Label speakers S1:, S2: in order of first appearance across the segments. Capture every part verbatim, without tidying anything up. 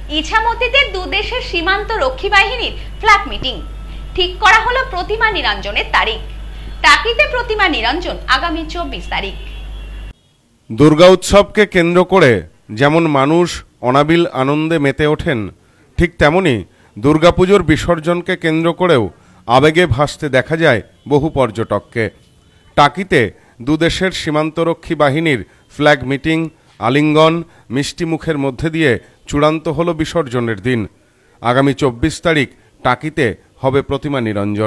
S1: ইছামতিতে দুদেশের সীমান্ত রক্ষী বাহিনীর ফ্ল্যাগ মিটিং ঠিক করা হলো প্রতিমা নিরঞ্জনের তারিখ। টাকিতে প্রতিমা নিরঞ্জন আগামী চব্বিশ তারিখ।
S2: দুর্গা উৎসবকে কেন্দ্র করে যেমন মানুষ অনাবিল আনন্দে মেতে ওঠেন, ঠিক তেমনি দুর্গাপুজোর বিসর্জনকে কেন্দ্র করেও আবেগে ভাসতে দেখা যায় বহু পর্যটককে। টাকিতে দুদেশের সীমান্তরক্ষী বাহিনীর ফ্ল্যাগ মিটিং, আলিঙ্গন, মিষ্টিমুখের মধ্যে দিয়ে চূড়ান্ত হল বিসর্জনের দিন। আগামী চব্বিশ তারিখ টাকিতে হবে প্রতিমা নিরঞ্জন।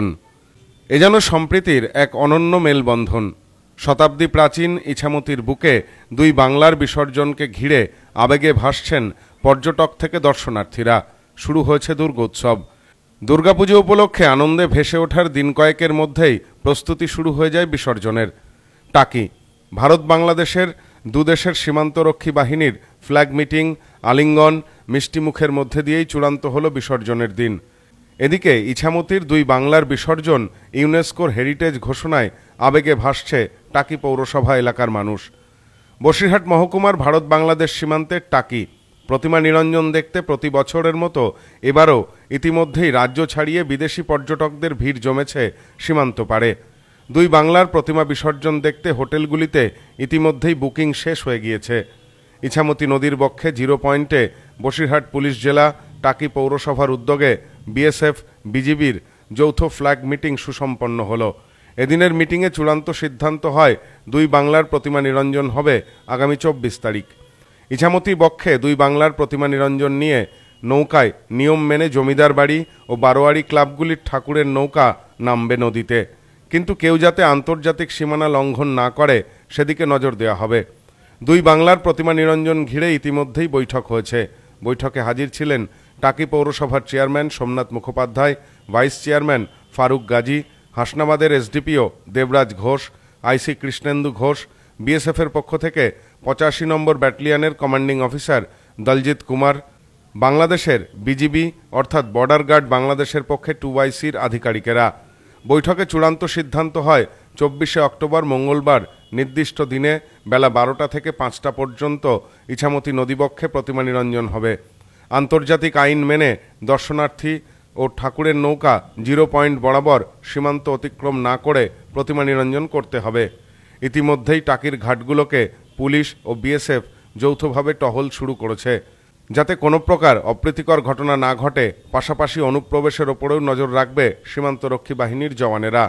S2: এ যেন সম্প্রীতির এক অনন্য মেলবন্ধন। শতাব্দী প্রাচীন ইছামতির বুকে দুই বাংলার বিসর্জনকে ঘিরে আবেগে ভাসছেন পর্যটক থেকে দর্শনার্থীরা। শুরু হয়েছে দুর্গোৎসব। দুর্গাপুজো উপলক্ষে আনন্দে ভেসে ওঠার দিন কয়েকের মধ্যেই প্রস্তুতি শুরু হয়ে যায় বিসর্জনের। টাকি ভারত বাংলাদেশের দুদেশের সীমান্তরক্ষী বাহিনীর ফ্ল্যাগ মিটিং, আলিঙ্গন, মিষ্টিমুখের মধ্যে দিয়েই চূড়ান্ত হল বিসর্জনের দিন। এদিকে ইছামতির দুই বাংলার বিসর্জন ইউনেস্কোর হেরিটেজ ঘোষণায় আবেগে ভাসছে টাকি পৌরসভা এলাকার মানুষ। বসিরহাট মহকুমার ভারত বাংলাদেশ সীমান্তের টাকি প্রতিমা নিরঞ্জন দেখতে প্রতি বছরের মতো এবারও ইতিমধ্যেই রাজ্য ছাড়িয়ে বিদেশি পর্যটকদের ভিড় জমেছে সীমান্ত পারে। দুই বাংলার প্রতিমা বিসর্জন দেখতে হোটেলগুলিতে ইতিমধ্যেই বুকিং শেষ হয়ে গিয়েছে। ইছামতি নদীর বক্ষে জিরো পয়েন্টে বসিরহাট পুলিশ জেলা, টাকি পৌরসভার উদ্যোগে বিএসএফ, বিজিবির যৌথ ফ্ল্যাগ মিটিং সুসম্পন্ন হল। এদিনের মিটিংয়ে চূড়ান্ত সিদ্ধান্ত হয় দুই বাংলার প্রতিমা নিরঞ্জন হবে আগামী চব্বিশ তারিখ। ইছামতি বক্ষে দুই বাংলার প্রতিমা নিরঞ্জন নিয়ে নৌকায় নিয়ম মেনে জমিদার বাড়ি ও বারোয়ারি ক্লাবগুলির ঠাকুরের নৌকা নামবে নদীতে, কিন্তু কেউ যাতে আন্তর্জাতিক সীমানা লঙ্ঘন না করে সেদিকে নজর দেওয়া হবে। দুই বাংলার প্রতিমা নিরঞ্জন ঘিরে ইতিমধ্যেই বৈঠক হয়েছে। বৈঠকে হাজির ছিলেন টাকি পৌরসভার chairman Somnath Mukhopadhyay, vice chairman Faruk Gazi, হাসনাবাদের এসডিপিও দেবরাজ ঘোষ, আইসি কৃষ্ণেন্দু ঘোষ, বিএসএফের পক্ষ থেকে পঁচাশি নম্বর ব্যাটালিয়নের কমান্ডিং অফিসার দলজিৎ কুমার, বাংলাদেশের বিজিবি অর্থাৎ বর্ডার গার্ড বাংলাদেশের পক্ষে টু ওয়াইসির আধিকারিকেরা। বৈঠকে চূড়ান্ত সিদ্ধান্ত হয় চব্বিশে অক্টোবর মঙ্গলবার নির্দিষ্ট দিনে বেলা বারোটা থেকে পাঁচটা পর্যন্ত ইছামতি নদীবক্ষে প্রতিমা নিরঞ্জন হবে। আন্তর্জাতিক আইন মেনে দর্শনার্থী ও ঠাকুরের নৌকা জিরো পয়েন্ট বরাবর সীমান্ত অতিক্রম না করে প্রতিমা নিরঞ্জন করতে হবে। ইতিমধ্যেই টাকির ঘাটগুলোকে পুলিশ ও বিএসএফ যৌথভাবে টহল শুরু করেছে, যাতে কোনো প্রকার অপ্রীতিকর ঘটনা না ঘটে। পাশাপাশি অনুপ্রবেশের ওপরেও নজর রাখবে সীমান্তরক্ষী বাহিনীর জওয়ানেরা।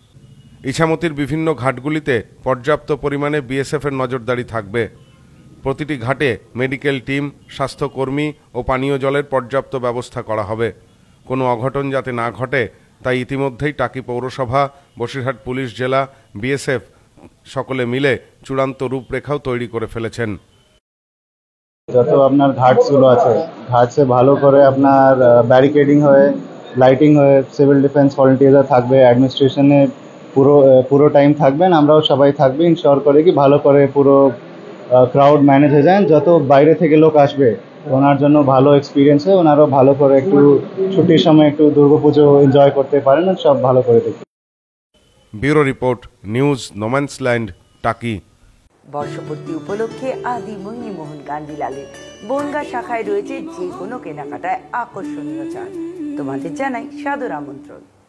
S2: ইছামতির বিভিন্ন ঘাটগুলিতে পর্যাপ্ত পরিমাণে বিএসএফের নজরদারি থাকবে। প্রতিটি ঘাটে মেডিকেল টিম, স্বাস্থ্যকর্মী ও পানীয় জলের পর্যাপ্ত ব্যবস্থা করা হবে। কোনো অঘটন যাতে না ঘটে তাই ইতিমধ্যেই টাকি পৌরসভা, বসিরহাট পুলিশ জেলা, বিএসএফ সকলে মিলে চূড়ান্ত রূপরেখাও তৈরি করে ফেলেছেন।
S3: যত আপনার ঘাটগুলো আছে, ঘাটসে ভালো করে আপনার ব্যারিকেডিং হয়ে, লাইটিং হয়ে, সিভিল ডিফেন্স ভলেন্টিয়াররা থাকবে, অ্যাডমিনিস্ট্রেশনে পুরো পুরো টাইম থাকবেন, আমরাও সবাই থাকবে। ইনশিওর করে কি ভালো করে পুরো ক্রাউড ম্যানেজ হয়ে যায়। যত বাইরে থেকে লোক আসবে ওনার জন্য ভালো এক্সপিরিয়েন্স হয়, ওনারও ভালো করে একটু ছুটির সময় একটু দুর্গাপুজো এনজয় করতে পারেন, সব ভালো করে দেখি।
S2: ব্যুরো রিপোর্ট, নিউজ, নোম্যান্সল্যান্ড, টাকি।
S4: বর্ষপূর্তি উপলক্ষে আদি মোহিনীমোহন গান্ধীলালের বনগাঁ শাখায় রয়েছে যে কোনো কেনাকাটায় আকর্ষণীয় ছাড়। তোমাদের জানাই সাদর আমন্ত্রণ।